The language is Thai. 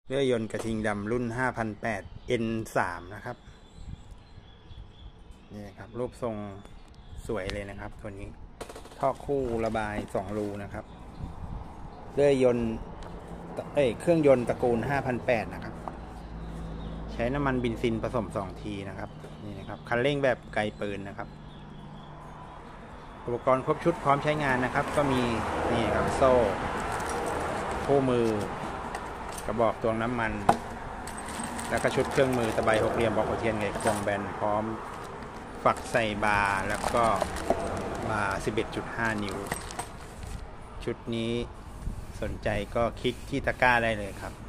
เรือยนต์กระทิงดำรุ่น 5,800 N3 นะครับนี่ครับรูปทรงสวยเลยนะครับตัวนี้ท่อคู่ระบาย2รูนะครับเรือยนต์เครื่องยนต์ตระกูล 5,800 นะครับใช้น้ำมันเบนซินผสม2ทีนะครับนี่นะครับคันเร่งแบบไกลปืนนะครับอุปกรณ์ครบชุดพร้อมใช้งานนะครับก็มีนี่ครับโซ่คู่มือกระบอกตวงน้ำมันแล้วก็ชุดเครื่องมือตะไบหกเหลี่ยมบล็อกหัวเทียนไงควงแบนพร้อมฝักใส่บาร์แล้วก็บาร์ 11.5 นิ้วชุดนี้สนใจก็คลิกที่ตะกร้าได้เลยครับ